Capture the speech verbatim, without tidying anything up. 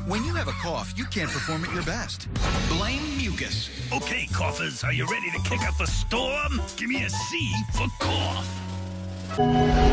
When you have a cough, you can't perform at your best. Blame mucus. Okay, coughers, are you ready to kick up a storm? Give me a C for cough.